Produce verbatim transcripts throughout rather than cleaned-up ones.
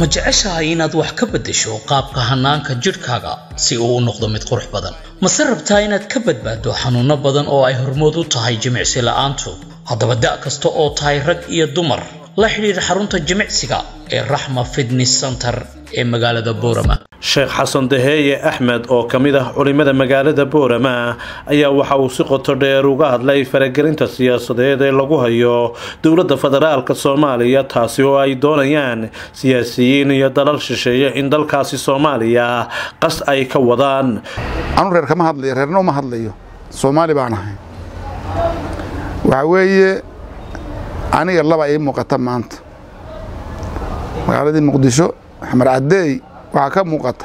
ma jeceshahay inaad wax ka beddesho qaabka hanaanka jidhkaaga si uu u noqdo mid qurux badan mase rabtaa inaad ka badbaado xanuuno badan oo ay hormood u tahay jimicsi la'aantu haddaba da' kasta oo tahay rag iyo dumar la xiriir xarunta jimicsiga ee Rahma Fitness Center ee magaalada Boorama Sheikh Xasan Daheeye Ahmed oo kamid ah culimada magaalada Boorama ayaa waxa uu si qoto dheer uga hadlay faragelinta siyaasadeed ee lagu hayo dawladda federaalka Soomaaliya taasi oo ay doonayaan siyaasiyiin iyo dalal shisheeye in dalkaasi Soomaaliya qas ay ka wadaan anu reer kama hadlayo reerna ma hadlayo Soomaali baan ahay waxa weeye aniga laba ay muuqata maanta magaalada Muqdisho Xamar Cadeey waxa ka muuqata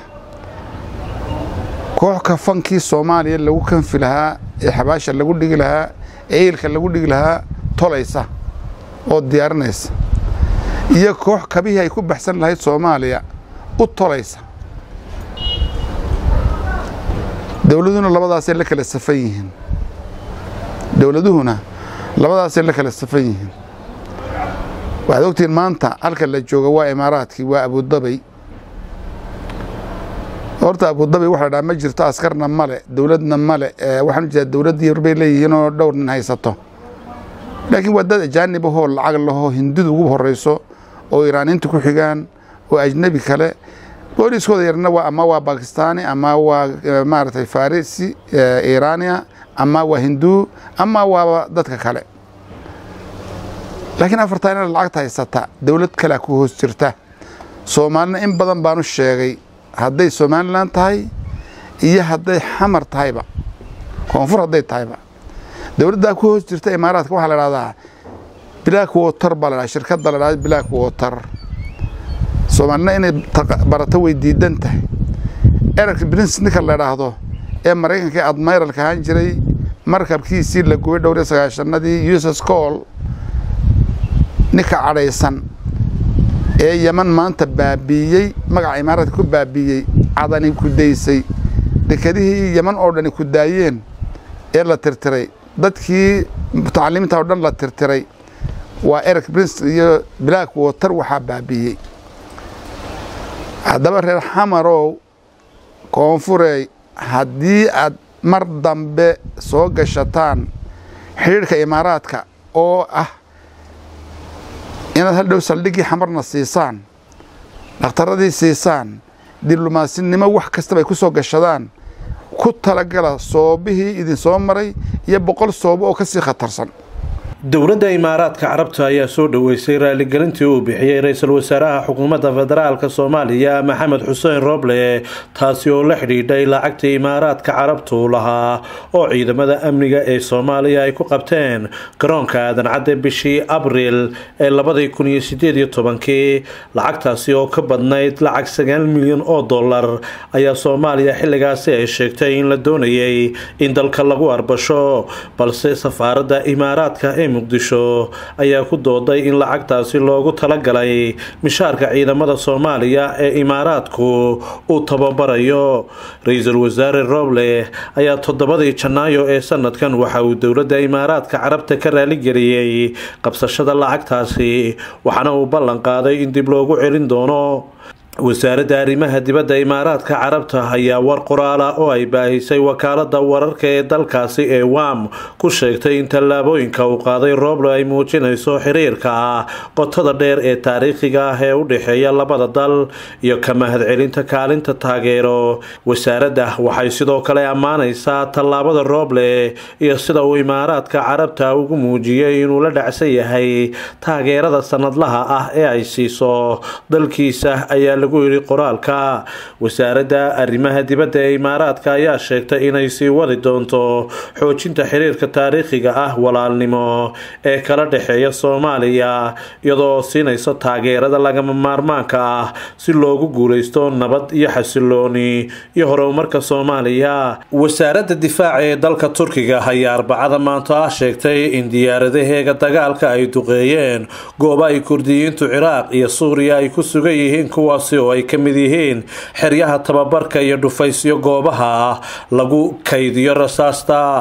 koox ka fankii Soomaaliya lagu kanfi lahaa ee xabaasha lagu dhigi lahaa eelka lagu dhigi lahaa tolaysa oo diyaarinaysa iyo koox kabihi ay ku baxsan lahayd Soomaaliya u tolaysa dawladuna labadaas ay la kala safan yihiin dawladuhuna labadaas ay la kala safan yihiin waxaad ogtiin maanta halka la jooga waa Imaaraadkii waa Abu Dhabi horta Abu Dhabi waxa dhaama jirto askarna male dawladna male waxaan jeedaa dawladii Yurub ay leeyihiin oo dhowr nin haysato laakiin wadada jaanibo hoo lacag laho hindidu ugu horeyso oo Iiraaninta ku xigaan oo ajnabi kale booliskooda yarna waa ama waa Pakistani ama waa maartay Farisi Iiraaniya ama waa Hindu ama waa dadka kale laakiin afartaan lacagta haysata dawlad kale ku hoos jirta Soomaalina in badan baan u sheegay hadday Soomaaliland tahay iyo hadday xamar tahayba koonfur hadday tahayba dawladda ku hoos jirta Imaaraadka waxa la raadhaa Black Water bala shirkadda la raadhaa Black Water Soomaalina inay barato way diidan tahay Eric Prince ninka la raahdo ee Mareykanka admiralka ahaan jiray markabkiisii la gooyay dhowr iyo sagaashanadii U S S Cole ninka cadaysan ee Yemen maanta baabiyay magaca Imaaraadka ku baabiyay cadani ku daysay dekadihii Yemen oo dhan ku daayeen ee la tirtiray dadkii mutacalimiinta oo dhan la tirtiray waa Eric Prince iyo Black Water waxa baabiyay hadaba reer Xamarow koonfuray haddii aad mar dambe soo gashataan xiriirka Imaaraadka oo ah inaad hal dhow saldhigii xamarna siisaan dhakhtaradii siisaan diblomaasiinimo wax kasta ay ku soo gashadaan ku talagala soobihii idin soo maray iyo boqol soobo oo ka sii khatarsan dawladda Imaaraadka Carabta ayaa soo dhaweysay raaligelintii uu bixiyay ra'iisul wasaaraha xukuumadda federaalka Soomaaliya Maxamed Xuseen Roble taasi oo la xidhiidhay lacagtii Imaaraadka Carabtu lahaa oo ciidamada amniga ee Soomaaliya ay ku qabteen garoonka Aadan Cadde bishii Abriil ee laba kun iyo siddeed iyo toban lacagtaasi oo ka badnayd lacag sagaal milyan oo dollar ayaa Soomaaliya xilligaasi ay sheegtay in la doonayay in dalka lagu arbasho balse safaaradda Imaaraadka ee Muqdisho ayaa ku dooday in lacagtaasi loogu talagalay mishaarka ciidamada Soomaaliya ee Imaaraadku uu tababarayo ra'iisul wasaare Roble ayaa toddobadii Janaayo ee sanadkan waxa uu dawladda Imaaraadka Carabta ka raali geliyay qabsashada lacagtaasi waxaana uu ballan qaaday in dib loogu celin doono wasaaradda arrimaha dibadda Imaaraadka Carabta ayaa war qoraal ah oo ay baahisay wakaaladda wararka ee dalkaasi ee W A M ku sheegtay in tallaabooyinka uu qaaday Roble ay muujinayso xiriirka qotada dheer ee taariikhiga ah ee u dhaxeeya labada dal iyo ka mahadcelinta kaalinta taageero wasaaradda waxay sidoo kale ammaanaysaa tallaabada Roble iyo sida uu Imaaraadka Carabta ugu muujiyay inuu la dhacsan yahay taageerada sanadlaha ah ee ay siiso dalkiisa ayaa lagu yiri qoraalka wasaaradda arrimaha dibadda ee Imaaraadka ayaa sheegtay inay sii wadi doonto xoojinta xiriirka taariikhiga ah walaalnimo ee kala dhaxeeya Soomaaliya iyadoo siinaysa taageerada lagama maarmaanka ah si loogu guuleysto nabad iyo xasilooni iyo horumarka Soomaaliya wasaaradda difaaca ee dalka Turkiga ayaa Arbacada maanta sheegtay in diyaaradaheega dagaalka ay duqeeyeen goobo ay Kurdiyiintu Ciraaq iyo Suuriya ay ku sugan yihiin kuwaasi oo ay ka mid yihiin xeryaha tababarka iyo dhufaysyo goobaha lagu kaydiyo rasaasta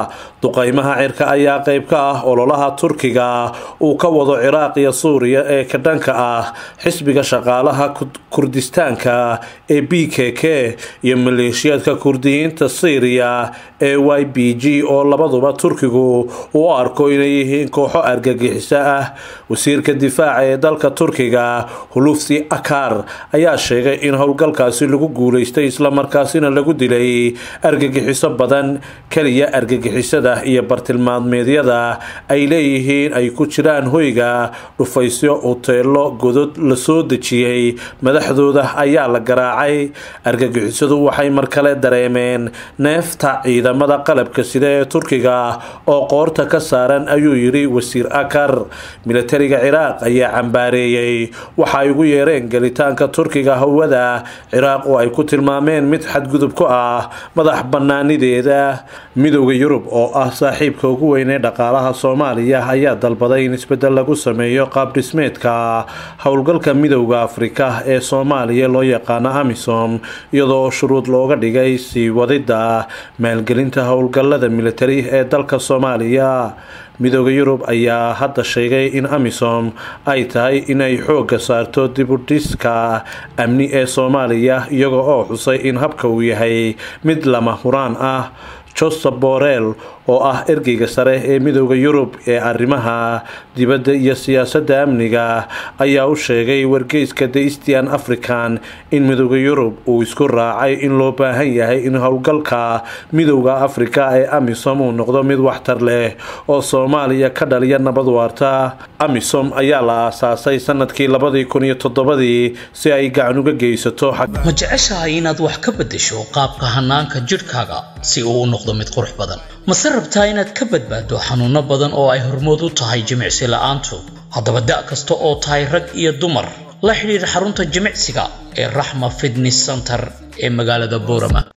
duqaymaha cirka ayaa qayb ka ah ololaha Turkiga uu ka wado Ciraaq iyo Suuriya ee ka dhanka ah xisbiga shaqaalaha Kurdistaanka ee B K K iyo maleeshiyadka Kurdiyiinta Syria ee Y P G oo labaduba Turkigu uu arko inay yihiin kooxo argagixiso ah. wasiirka difaaca ee dalka Turkiga Hulusi Akar ayaa sheegay in howlgalkaasi lagu guuleystay isla markaasina lagu dilay argagixiso badan. kaliya argagixisada iyo bartilmaameedyada ay leeyihiin ay ku jiraan hoyga dhufaysyo hoteelo godod la soo dejiyay madaxdooda ayaa la garaacay. argagixisadu waxay mar kale dareemeen neefta ciidamada qalabka sida ee Turkiga oo qoorta ka saaran ayuu yiri wasiir Akar. militariga Ciraaq ayaa cambaareeyay waxa ay ugu yeereen galitaanka Turkiga hawada Ciraaq oo ay ku tilmaameen mid xadgudub ku ah madax banaanideeda. midowga Yurub oo ah saaxiibka ugu weyn ee dhaqaalaha Soomaaliya ayaa dalbaday in isbedel lagu sameeyo qaab dhismeedka howlgalka midowga Afrika ee Soomaaliya loo yaqaan AMISOM iyadoo shuruud looga dhigay sii wadida maalgelinta howlgallada militari ee dalka Soomaaliya. midowga Yurub ayaa hadda sheegay in AMISOM ay tahay inay xoogga saarto dib u dhiska amni ee Soomaaliya iyaga oo xusay in habka uu yahay mid lama huraan ah. Joseph Borrell oo ah ergeyga sare ee midowga Yurub ee arrimaha dibadda iyo siyaasadda amniga ayaa u sheegay wargeyska The East African in midowga Yurub uu isku raacay in loo baahan yahay in howlgalka midowga Afrika ee AMISOM uu noqdo mid waxtar leh oo Soomaaliya ka dhaliya nabad waarta. AMISOM ayaa la aasaasay sanadkii laba kun iyo toddoba si ay gacan uga geysato. ma jeceshahay inaad wax ka bedesho qaabka hanaanka jidhkaaga si uu u noqdo mid qurux badan? mase rabtaa inaad ka badbaado xanuuno badan oo ay hormood u tahay jimicsi la'aantu? haddaba da' kasta oo tahay rag iyo dumar la xiriir xarunta jimicsiga ee Rahma Fitness Center ee magaalada Boorama.